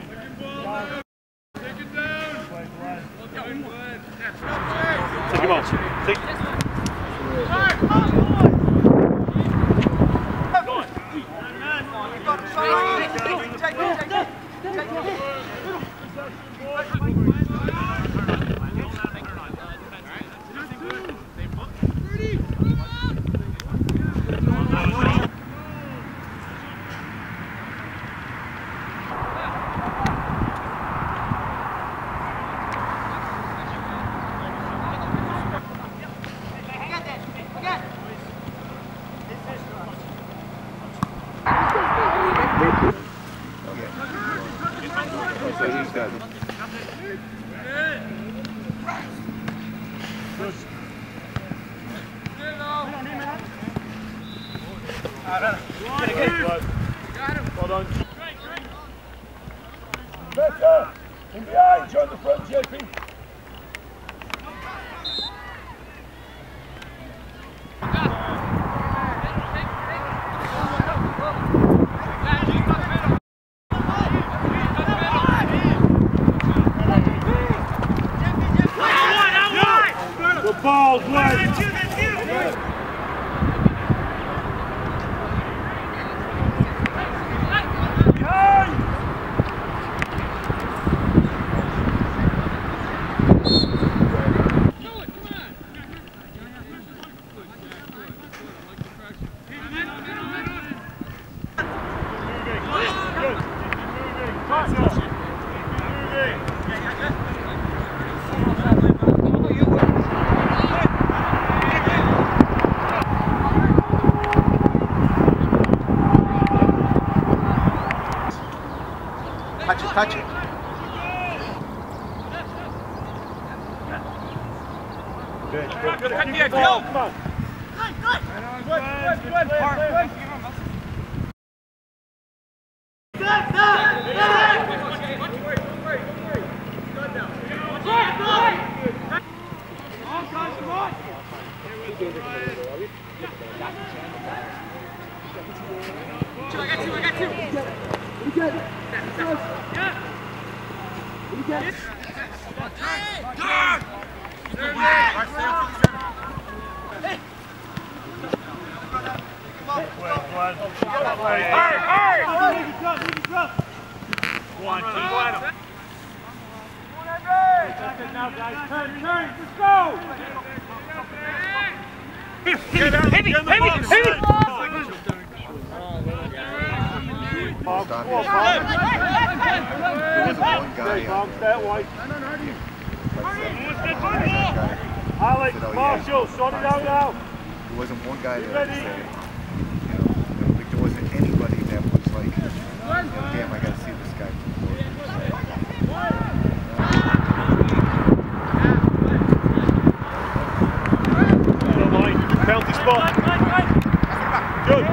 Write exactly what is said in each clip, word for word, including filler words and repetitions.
Take him on. Take Well done. Better! In behind, join the front, J P. The ball's left. Touch it, touch it. Good, good, good. Keep the ball. Come on. Good, good. Good, good, good. Good, I got two, I got two. Good. Yeah. Good. One, two, one. That's it now, guys. Turn, turn, let's go! Heavy, heavy, heavy, heavy! Bob, come on, Bob. There wasn't one guy. Bob, stay away. Alex, Marshall, sort it out now. There wasn't one guy there that said, you know, like there wasn't anybody that was like, you know, damn, I gotta see this guy. Don't mind, penalty spot. Good.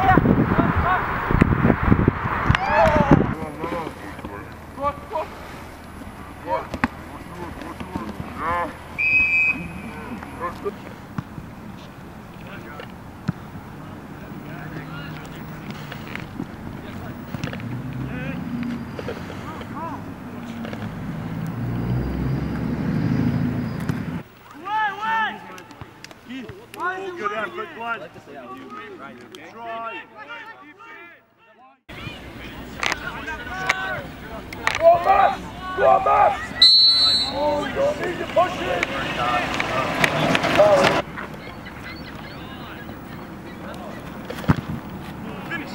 Good effort, Glenn. Try. Go on, Matt! Go on, Matt! Oh, you don't need to push it! Finish!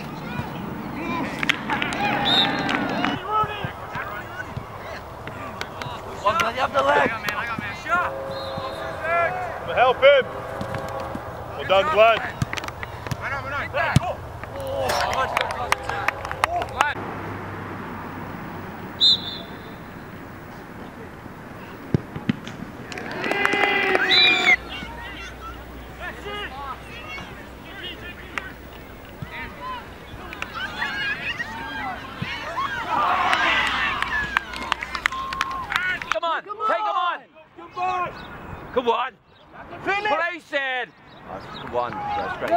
One, Glenn, you have the leg. I got man, I got man. Shot! Help him! Well done, Glenn. We're not, we're not. Back. Go. Oh, much good cross. Glenn. Come on, take him on. Come on. Place it. Come on, that's great.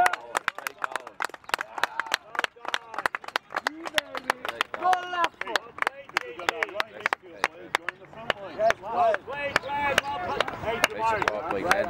Go left foot. week, man.